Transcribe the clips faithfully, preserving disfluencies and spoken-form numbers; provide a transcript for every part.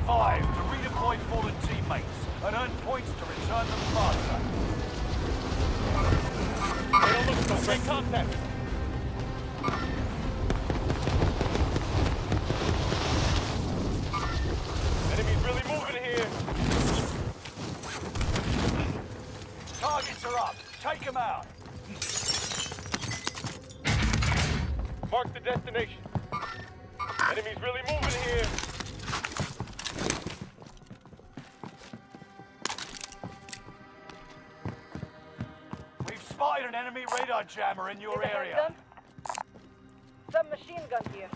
survive to redeploy fallen teammates and earn points to return them faster. They don't look so great. Contact. Enemies really moving here. Targets are up. Take them out. Mark the destination. Enemies really moving here. We've spotted an enemy radar jammer in your area. Submachine gun here.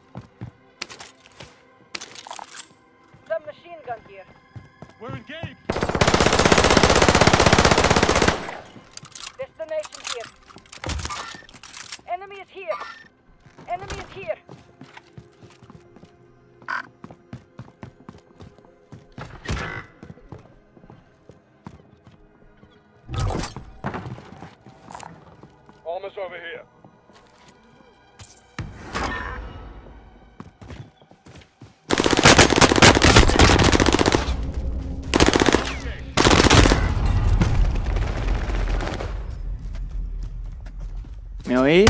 Submachine gun here. We're engaged. Destination here. Enemy is here. Enemy is here. Almost over here. ¿Me oís?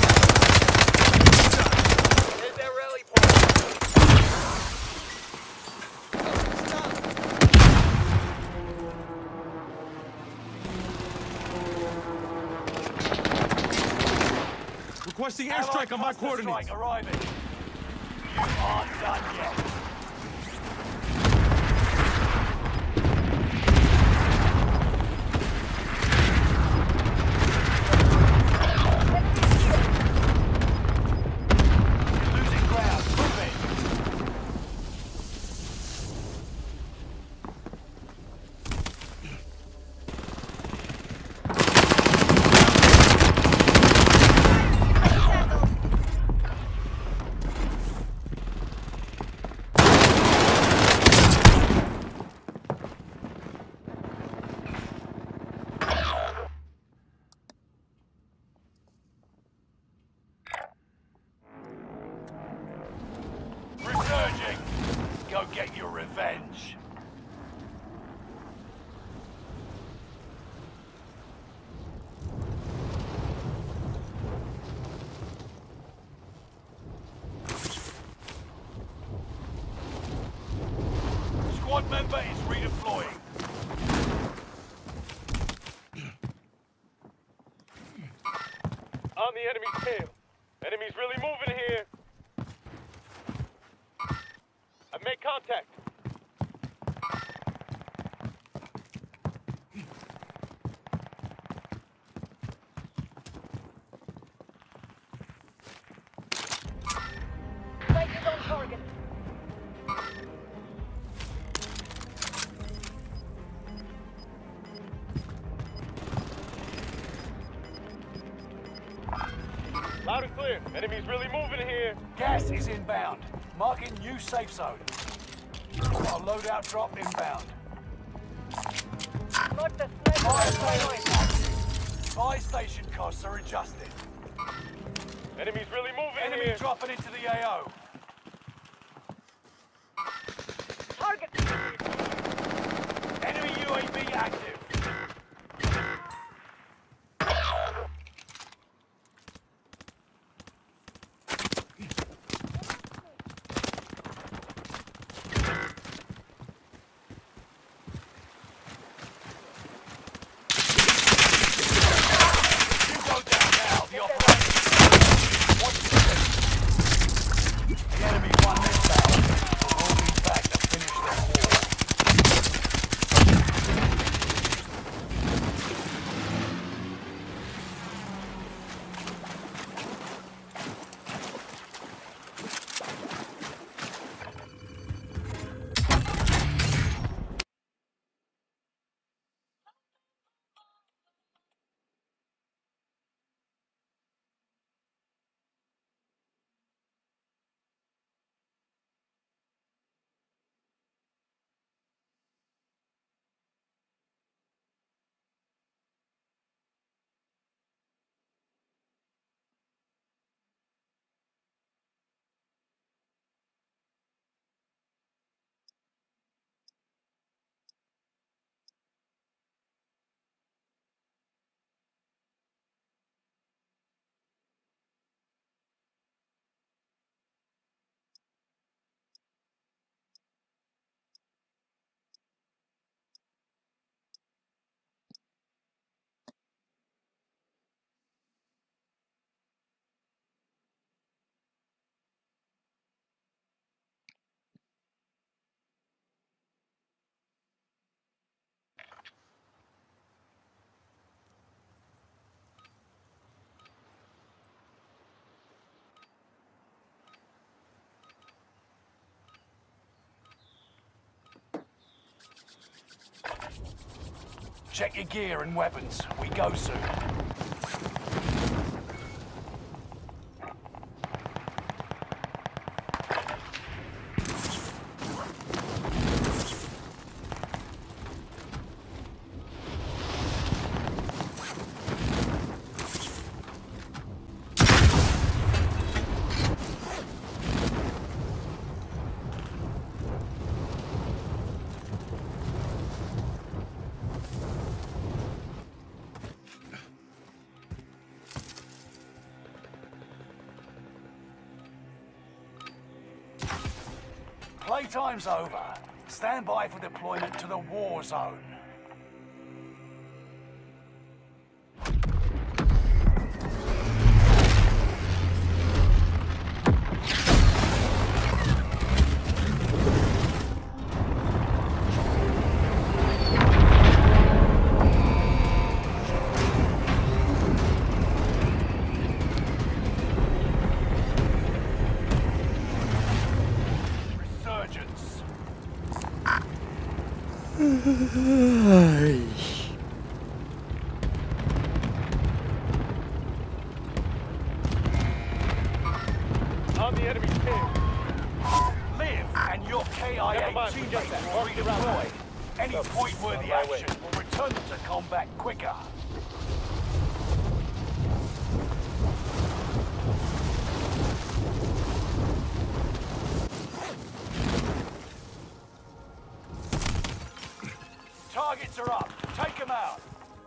Here's their rally point. Requesting airstrike on my Allied cluster coordinates. strike arriving. You aren't done yet. You're losing ground. Move it. Resurging. Go get your revenge. Squad member is redeploying. On the enemy's tail. Enemies really moving here. I've made contact. Sight is on target. Loud and clear. Enemies really moving here. Gas is inbound. Marking new safe zone. Got a loadout drop inbound. Mark the Fire sniper. station active. Buy station costs are adjusted. Enemies really moving Enemy here. dropping into the A O. Target. Enemy U A V active. You go down now. The operation. Watch the Check your gear and weapons. We go soon. Playtime's over. Stand by for deployment to the war zone. On the enemy's tail. Live and your K I Never A mind, forget teammates that. will Mark the route. redeploy. Any Oh, point-worthy on my way. action will return them to combat quicker. Targets are up. Take them out.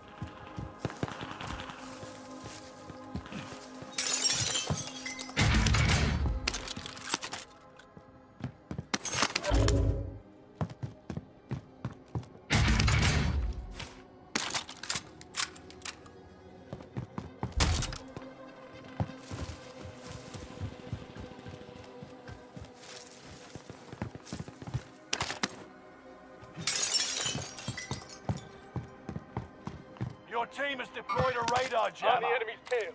Your team has deployed a radar jammer. On the enemy's tail.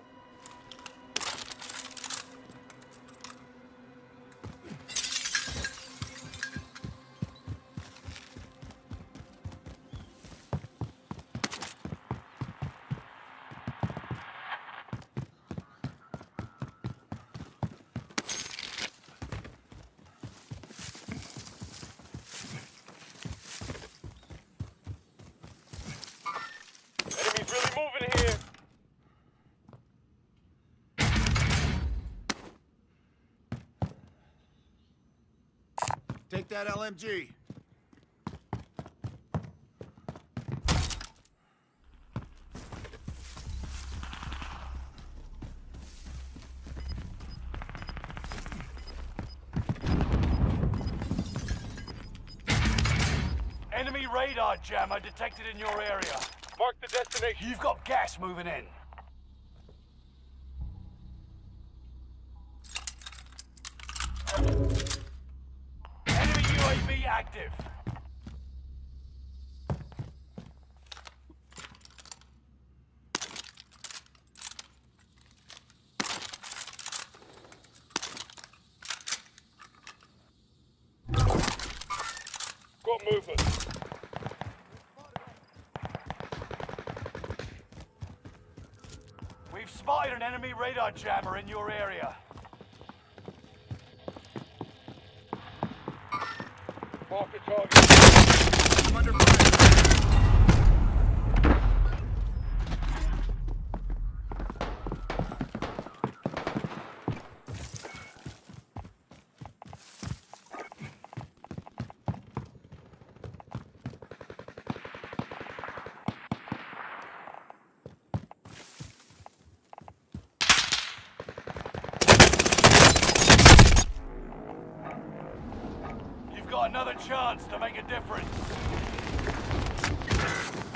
Enemy's really moving here. Take that L M G. Enemy radar jammer detected in your area. Mark the destination. You've got gas moving in. Enemy U A V active. Got movement. We've spotted an enemy radar jammer in your area. Mark the target. I'm under fire. You've got another chance to make a difference.